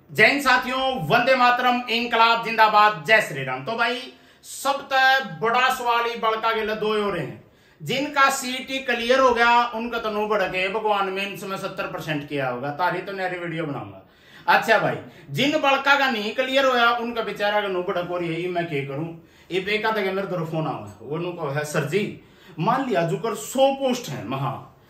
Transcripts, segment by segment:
जय हिंद साथियों, वंदे मातरम, इंकलाब जिंदाबाद, जय श्री राम। तो भाई सब तक बड़ा सवाल ही बड़का गेला दो और हैं जिनका सीटी क्लियर हो गया उनका तो नो बढ़के भगवान मेंस में 70% किया होगा तारी तो नई वीडियो बनाऊंगा। अच्छा भाई, जिन बड़का का नहीं क्लियर होया उनका बेचारा का नो बढ़क हो रही है, मैं क्या करूं। ये बेका तक मेरे तरफ फोन आवा वो नु को है सर जी, मान लिया जुकर 100 पोस्ट है महा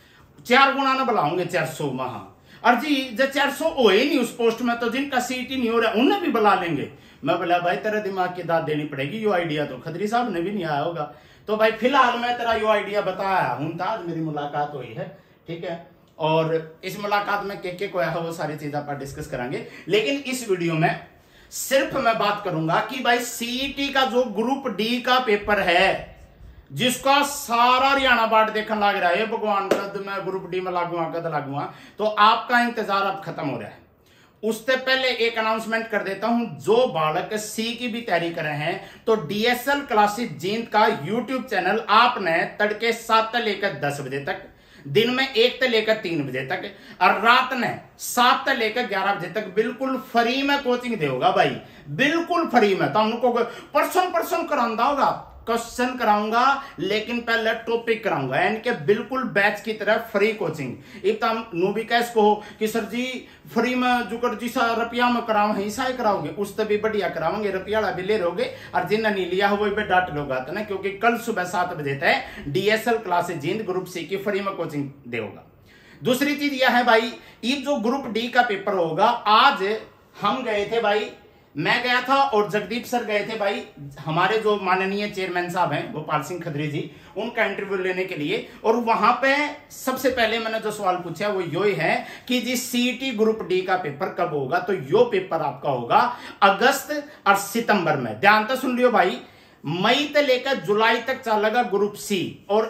4 गुना ना बुलाऊंगे 400 महा और जी जब 400 हो ही नहीं उस पोस्ट में तो जिनका सीटी नहीं हो रहा उन्हें भी बुला लेंगे। मैं बोला भाई तेरे दिमाग की दाद देनी पड़ेगी, यो आइडिया तो खदरी साहब ने भी नहीं आया होगा। तो भाई फिलहाल मैं तेरा यो आइडिया बताया हूं था, आज मेरी मुलाकात हुई है, ठीक है। और इस मुलाकात में के को है वो सारी चीज आप डिस्कस करेंगे, लेकिन इस वीडियो में सिर्फ मैं बात करूंगा कि भाई सीईटी का जो ग्रुप डी का पेपर है जिसका सारा हरियाणा बाट देखने लग रहा है, भगवान कद मैं ग्रुप डी में लागूंगा कद लागूंगा, तो आपका इंतजार अब खत्म हो रहा है। उससे पहले एक अनाउंसमेंट कर देता हूं, जो बालक सी की भी तैयारी कर रहे हैं तो डीएसएल क्लासेस जींद का यूट्यूब चैनल आपने तड़के 7 से लेकर 10 बजे तक, दिन में 1 से लेकर 3 बजे तक और रात में 7 से लेकर 11 बजे तक बिल्कुल फ्री में कोचिंग देगा भाई, बिल्कुल फ्री में। तो हमको पर्सन करांदा होगा, क्वेश्चन कराऊंगा, लेकिन पहले टॉपिक कराऊंगा, यानी कि बिल्कुल बैच की तरह फ्री कोचिंग। एक तो हम नो भी कैस को कि सर जी फ्री में जुकर जी रुपया में कराओ हिस्सा ही कराओगे, उससे भी बढ़िया कराओगे, रुपया भी ले लोगे और जिन्हें नहीं लिया हो वो भी डांट लोगा तो ना, क्योंकि कल सुबह 7 बजे तक DSL classes Jind group C की फ्री में कोचिंग देगा। दूसरी चीज यह है भाई, ये जो ग्रुप डी का पेपर होगा, आज हम गए थे भाई, मैं गया था और जगदीप सर गए थे भाई, हमारे जो माननीय चेयरमैन साहब हैं गोपाल सिंह खदरी जी, उनका इंटरव्यू लेने के लिए। और वहां पे सबसे पहले मैंने जो सवाल पूछा वो यो है कि जी सीईटी ग्रुप डी का पेपर कब होगा। तो यो पेपर आपका होगा अगस्त और सितंबर में। ध्यान से सुन लियो भाई, मई से लेकर जुलाई तक चलेगा ग्रुप सी और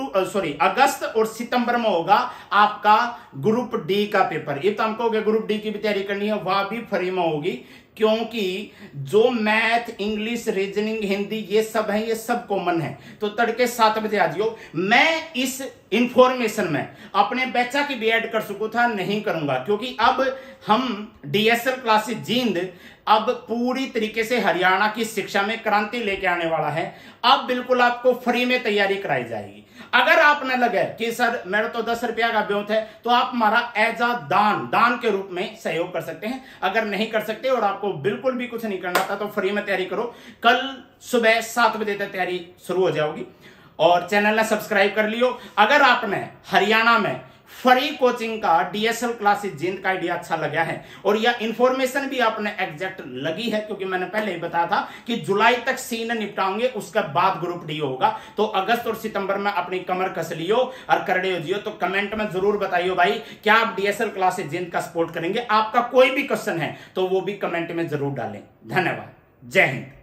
अगस्त और सितंबर में होगा आपका ग्रुप डी का पेपर। ये तो हमको ग्रुप डी की भी तैयारी करनी है, वह भी फ्री में होगी, क्योंकि जो मैथ, इंग्लिश, रीजनिंग, हिंदी ये सब है, ये सब कॉमन है। तो तड़के 7 बजे आ जियो। मैं इस इंफॉर्मेशन में अपने बच्चा की भी ऐड कर सकूं था, नहीं करूंगा, क्योंकि अब हम डीएसएल क्लासेस जींद अब पूरी तरीके से हरियाणा की शिक्षा में क्रांति लेके आने वाला है। अब बिल्कुल आपको फ्री में तैयारी कराई जाएगी। अगर आपने लगे कि सर मेरा तो 10 रुपया का ब्योत है, तो आप हमारा एज अ दान के रूप में सहयोग कर सकते हैं। अगर नहीं कर सकते और आपको बिल्कुल भी कुछ नहीं करना था तो फ्री में तैयारी करो। कल सुबह 7 बजे तक तैयारी शुरू हो जाएगी और चैनल ने सब्सक्राइब कर लियो। अगर आपने हरियाणा में फ्री कोचिंग का डीएसएल क्लासेस जींद का आइडिया अच्छा लगा है और यह इंफॉर्मेशन भी आपने एग्जैक्ट लगी है, क्योंकि मैंने पहले ही बताया था कि जुलाई तक सी ने निपटाओगे, उसके बाद ग्रुप डी होगा। तो अगस्त और सितंबर में अपनी कमर कस लियो और करड़े हो जियो। तो कमेंट में जरूर बताइए भाई, क्या आप डीएसएल क्लासेस जींद का सपोर्ट करेंगे। आपका कोई भी क्वेश्चन है तो वो भी कमेंट में जरूर डालें। धन्यवाद, जय हिंद।